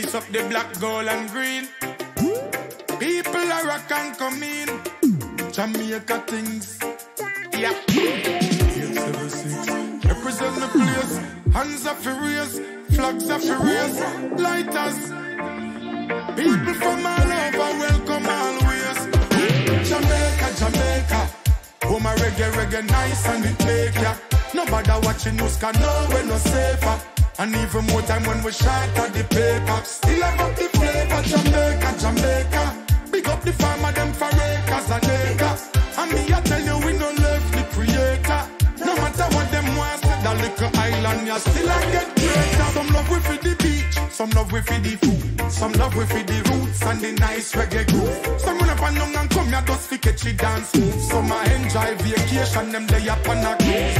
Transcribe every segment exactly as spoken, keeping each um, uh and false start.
light up the black, gold and green. People are rock and come in. Jamaica things. Yeah. eight seven six. Represent the place. Hands are furious. Flags are furious. Lighters. People from all over welcome always. Jamaica, Jamaica. Oh my reggae, reggae nice and it make ya. Nobody watching news can know we're no safer. And even more time when we shot at the paper. Still have up the flavor. Jamaica, Jamaica. Big up the farmer, them for acres and acres. And me, I tell you, we no left the creator. No matter what them want, that little island, you still I get greater. Some love we for the beach, some love we for the food. Some love we for the roots and the nice reggae groove. Some run up and down and come here just to catch it dance move. Some I enjoy vacation, them lay up on a cruise.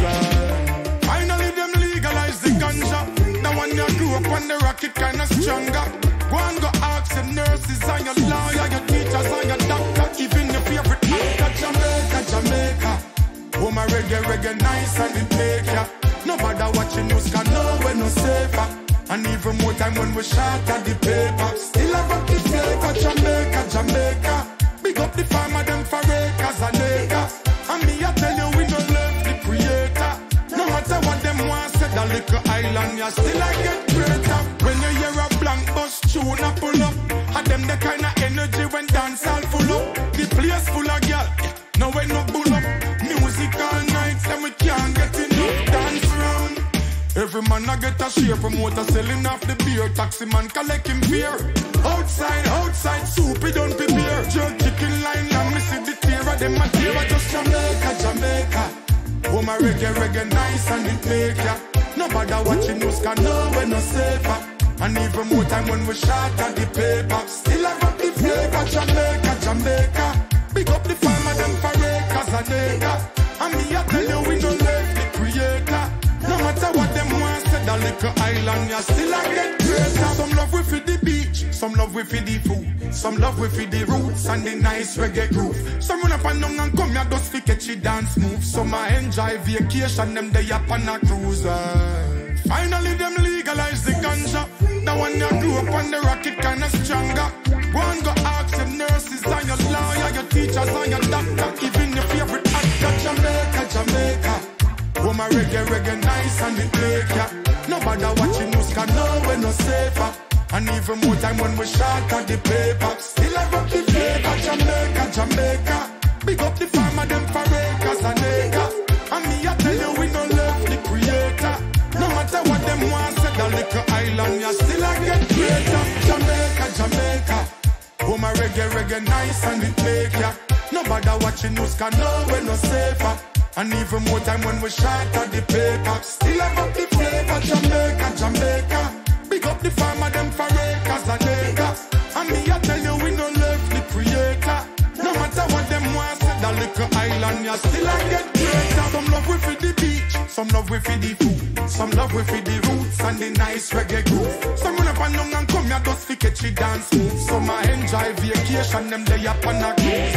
Finally, them legalize the ganja. Now when you grew up on the rocket, kinda stronger. Go and go ask your nurses and your lawyer, your teachers and your doctor, even your favorite actor. Jamaica, Jamaica. Oh my reggae, reggae nice and it make ya. Nobody watching news can know we're no safer. And even more time when we shot at the paper. Still have up the flavor. Jamaica, Jamaica. Big up the farmer, them for acres and acres. And me, I tell you, we don't love the creator. No matter what them want, say that little island, you still I get greater. When you hear a blank bus tune a pull up, and them the kind of energy when dance all full up. The place full of girl, no way no bull up. Music all night, then we can't get enough dance round. Every man I get a share, promoter selling off the beer. Taxi man collect him beer. Outside, outside, soup, he don't prepare. Jerk chicken line, and me see the tear of them a tear. Just Jamaica, Jamaica. Oh my reggae, reggae nice and it make ya. Nobody watching news can know we're no safer. And even more time when we shot at the paper. Still have up the flavor. Jamaica, Jamaica. Big up the farmer, them for acres and acres. And me, I tell you, we don't left the creator. No matter what them want, say that little island, you still I get greater. Some love we for the beach, some love we for the food. Some love we for the roots and the nice reggae groove. Some run up and down and come here just to catch it dance move. Some I enjoy vacation, them they up on a cruise. Finally them legalize the ganja. Now when you grew up on the rocket kinda stronger. Go and go ask your nurses and your lawyer, your teachers and your doctor, even your favorite actor. Jamaica, Jamaica. Oh my reggae, reggae nice and it make ya. Nobody watching news can know we're no safer. And even more time when we shot at the paper. Still have up the flavor. Jamaica, Jamaica. Big up the farmer, them for acres and acres. And me, I tell you, we don't love the creator. No matter what them want, say that little island, you still I get greater. Jamaica, Jamaica. Oh my reggae, reggae nice and it make ya. Nobody watching news can know we're no safer. And even more time when we shot at the paper. Still have up the flavor. Jamaica, Jamaica. Big up the farmer, them for acres and acres. And me, I tell you, we don't left the creator. No matter what them want, say that little island, you still I get greater. Some love we for the beach, some love we for the food. Some love we for the roots and the nice reggae groove. Some run up and down and come here just to catch it dance move. Some I enjoy vacation, them they up on a cruise.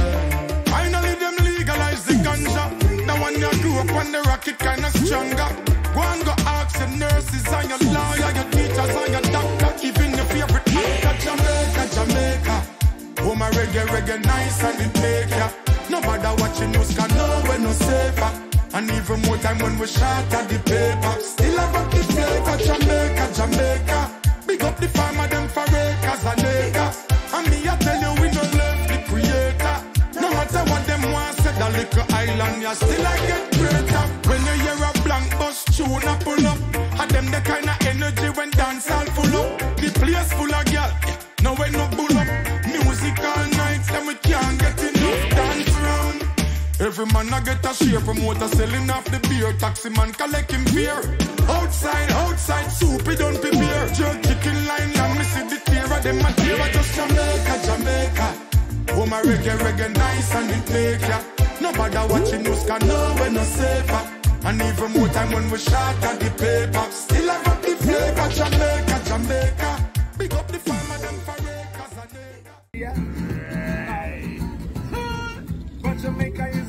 Finally them legalize the ganja. Now when you grew up on the rocket kinda stronger. Go and go ask your nurses and your lawyer, your teachers and your doctor, even your favorite actor. Jamaica, Jamaica. Oh my reggae, reggae nice and it make ya. Nobody watching news can know we're no safer. And even more time when we shot at the paper. Still have up the flavor. Jamaica, Jamaica. Big up the farmer, them for acres and acres. And me, I tell you, we don't love the creator. No matter what them want, say that little island, you still I get greater. When you hear a blank bus tune a pull up, and them the kind of energy when dance all full up. The place full of girl, no way no bull up. Music all night, then we can't get enough dance round. Every man I get a share, promoter selling off the beer. Taxi man collect him beer. Outside, outside, soup, he don't prepare. Jerk chicken line, and me see the tear of them a tear. Just Jamaica, Jamaica. Oh my reggae, reggae nice and it make ya. Nobody watching news can know we're no safer. And even more time when we shot at the paper. Still have up the flavor. Jamaica, Jamaica. Big up the farmer, them for acres and acres. Yeah. But Jamaica is